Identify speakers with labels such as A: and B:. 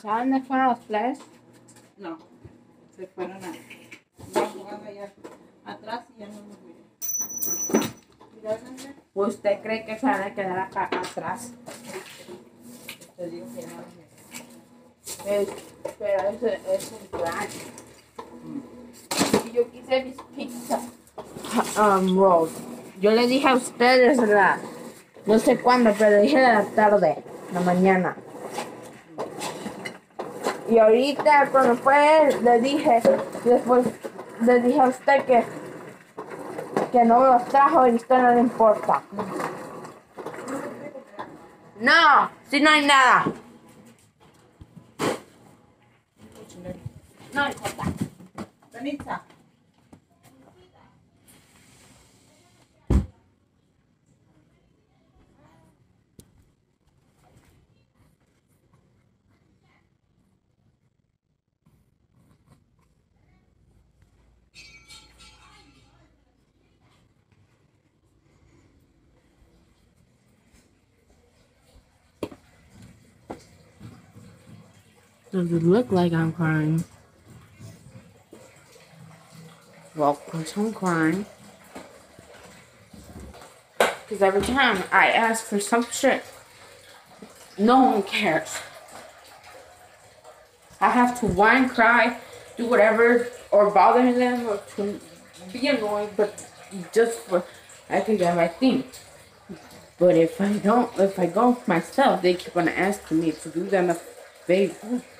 A: ¿Saben dónde fueron los players?
B: No, se fueron a... Van jugando allá atrás y ya no nos miran.
A: ¿Usted cree que se van a quedar acá atrás?
B: Te digo que no.
A: Pero eso es un plan. Y yo quise mis pizzas. Rolls. Yo le dije a ustedes no sé cuándo, pero le dije de la tarde, la mañana. Y ahorita cuando fue él, después le dije a usted que no me los trajo y a usted no le importa. No, si no hay nada. No importa.
B: Benita.
A: Does it look like I'm crying? Well, of course I'm crying. Because every time I ask for some shit, no one cares. I have to whine, cry, do whatever, or bother them, or to be annoying, but just for I can get my thing. But if I go myself, they keep on asking me to do them a favor.